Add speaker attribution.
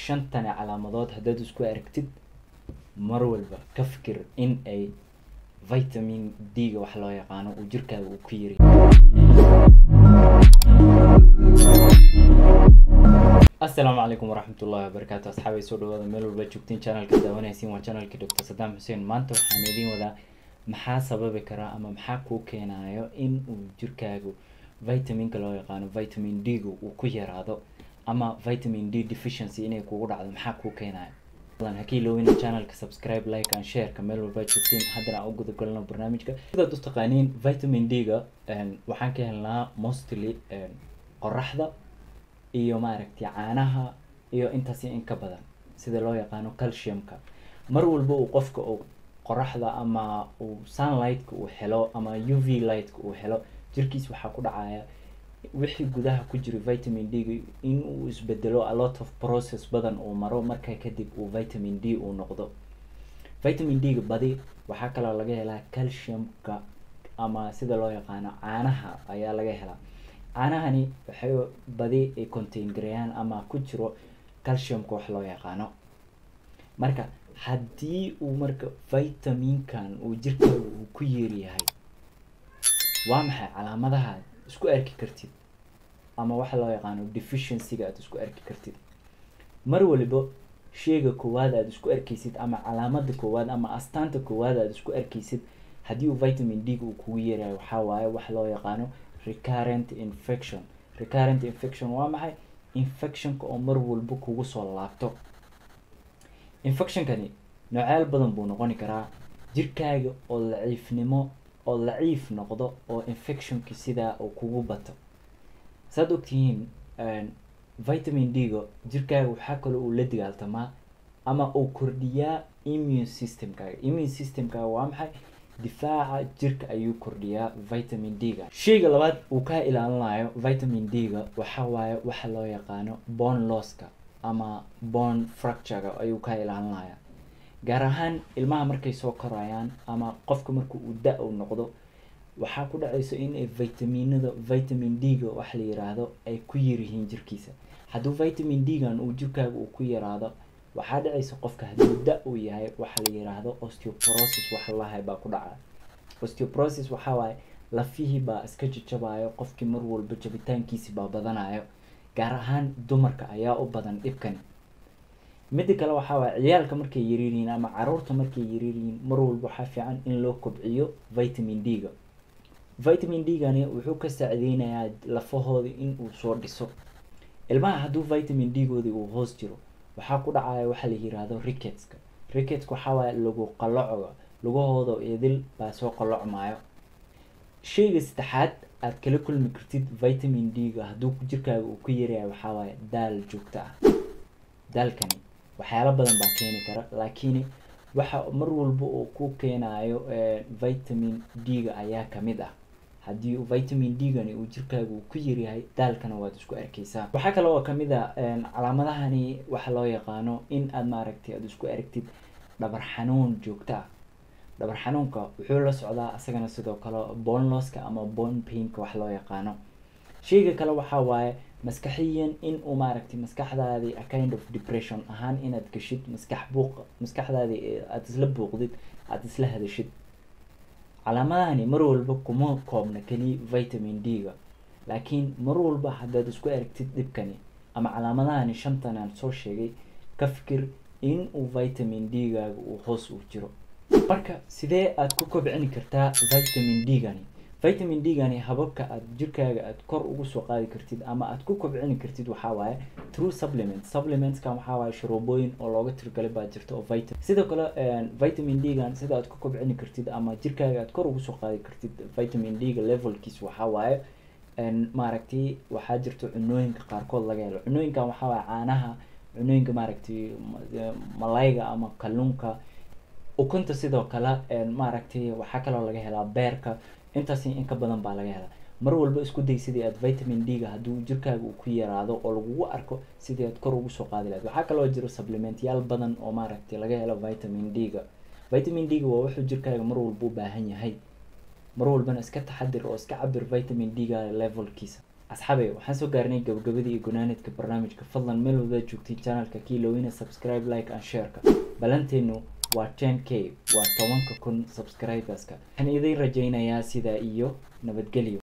Speaker 1: shantan calaamadood haddaad isku aragtid mar walba ka fikir in ay vitamin D-ga wax loo yaqaano uu jirkaaga uu ku yiri. Assalaamu calaykum waraxmatullaahi wabarakaatuh. asxaabay soo dhawaada meel walba joogtiin channelka daawanaysiin waa channelka Dr. Saddam Hussein. maanta waxaan idin wadaa maxaa sababi kara ama maxaa ku keenayo in uu jirkaagu vitaminka loo yaqaano vitamin D-ga uu ku yaraado ama vitamin D deficiency inay kugu dhacdo maxaa ku keenayo. hakii loowina channelka subscribe, like and share ka meel walba joogtiin. haddana aan u guda galno barnaamijka. sidaad u taqaaniin vitamin D-ga waxaan ka helnaa mostly qoraxda iyo maaragtay caanaha iyo intaas in ka badan sida loo yaqaano calciumka. mar walba uu qofka uu qoraxda ama uu sunlight uu helo ama UV light uu helo jirkiisa waxa ku dhacaya wixii gudaha ku jira vitamin D-ga in uu isbedelo a lot of process badan uu maro marka kadib uu vitamin D uu noqdo. vitamin D-ga badi waxa kale laga helaa calciumka ama sida loo yaqaano caanaha ayaa laga helaa. caanahani waxay badi ay contain gareeyaan ama ku jiro calciumka wax loo yaqaano. marka haddii uu marka vitaminkan uu jirkaaga uu ku yeeriyahay waa maxay calaamadaha isku arki kartid ama waxa loo yaqaano deficiency-ga aad isku arki kartid. mar waliba sheyga koowaad aad isku arkaysid ama calaamada koowaad ama astaanta koowaad aad isku arkaysid haddii uu vitamin D-ga uu kugu yeerayo waxaa waaye wax loo yaqaano recurrent infection. recurrent infection waa maxay? infectionka oo mar walba kugu soo laabto. infectionkani noocaal badan buu noqon karaa. jirkaaga oo laciif noqdo oo infectionki sidaa uu kugu bato. saad ogtihiin vitamin D-ga jirkaaga waxaa kaloo uu la dagaaltamaa ama uu kordhiyaa immune systemkaaga. immune systemkaaga waa maxay? difaaca jirka ayuu kordhiyaa vitamin D-ga. sheyga labaad uu ka ilaalinayo vitamin D-ga waxa waaye waxa loo yaqaano bone loss-ka ama bone fracture-ga ayuu ka ilaalinaya. gaar ahaan ilmaha markay soo korayaan ama qofka marka uu da' uu noqdo waxaa ku dhacayso in ay vitamin D-ga wax la yiraahdo ay ku yirihiin jirkiisa. hadduu vitamin D-gan uu jirkaaga uu ku yaraado waxaa dhacaysa qofka hadduu da' uu yahay waxa la yiraahdo osteoporosis wax lahaay baa ku dhaca. osteoporosis waxa waaye lafihii baa iska jajabayo, qofkii mar walba jabitaankiisi baa badanayo. gaar ahaan dumarka ayaa u badan dhibkan. mid kale waxa waaye ciyaalka markay yariiriin ama caruurta markay yariiriin mar walba waxaa fiican in loo kobciyo vitamin D-ga. vitamin D-gani wuxuu ka saacideynayaa lafahooda in uu soo dhiso. ilmaha hadduu vitamin D-goodii uu hoos jiro waxaa ku dhacaya waxa la yiraahdo ricketska. ricketska waxa waaye lagu qalooco, lugahooda idil baa soo qalocmayo. sheyga saddexaad aad kala kulmi kartid vitamin D-ga hadduu jirkaaga uu ku yarayahay waxaa waaye daal joogto ah. daalkani waxyaalo badan baa keeni kara laakiin waxa mar walba uu ku keenayo vitamin D-ga ayaa kamid ah. haddii vitamin D-gani uu jirkaaga uu ku yarayahay daalkana waad isku arkaysaa. waxaa kale oo kamid ah calaamadahani waxa loo yaqaano in aad maaragtay aad isku aragtid dhabar xanuun joogto ah. dhabar xanuunka wuxuu la socdaa asagana sidoo kale bone loss-ka ama bone pain-ka wax loo yaqaano. sheyga kale waxa waaye maskaxiyan in uu maaragtay maskaxdaadii a kind of depression ahaan inaad gashid maskaxdaadii aad isla buuqdid aad isla hadashid. calaamadahani mar walba kuma koobna kaliya vitamin D-ga laakiin mar walba haddaad isku aragtid dhibkani ama calaamadahani shantan aan soo sheegay ka fikir in uu vitamin D-gaaga uu hoos u jiro. marka sidee aad ku kobcini kartaa vitamin D-gani? vitamin D-gani hababka aad jirkaaga aad kor ugu soo qaadi kartid ama aad ku kobcini kartid waxaa waaye through supplements-ka waxaa waaye sharoobooyin oo looga tirgalay baa jirta oo vitamin. sidoo kale vitamin D-gan sida aad ku kobcini kartid ama jirkaaga aad kor ugu soo qaadi kartid vitamin D-ga levelkiisa waxaa waaye maaragtay waxaa jirto cunooyinka qaarkood laga helo. cunooyinkan waxaa waaye caanaha, cunooyinka maaragtay malayga ama kalluunka, ukunta sidoo kale maaragtay waxaa kaloo laga helaa beerka. intaas in ka badan baa laga helaa. mar walba isku day sidii aad vitamin D-ga hadduu jirkaaga uu ku yaraado oo lagugu arko sidii aad kor ugu soo qaadi lahayd. waxaa kaloo jiro supplement-yaal badan oo maaragtay laga helo vitamin D-ga. vitamin D-ga waa wuxuu jirkaaga mar walba u baahan yahay. mar walbana iska taxadir oo iska cabir vitamin D-ga levelkiisa. asxaabay waxaan soo gaarnay gabagabadii iyo gunaanadka barnaamijka fadlan meel wada joogtay channelka kiilowina subscribe like and share balanteenu waa 10k waa 10,000 subscriberska waxaan idin rajaynayaa sida iyo nabadgelyo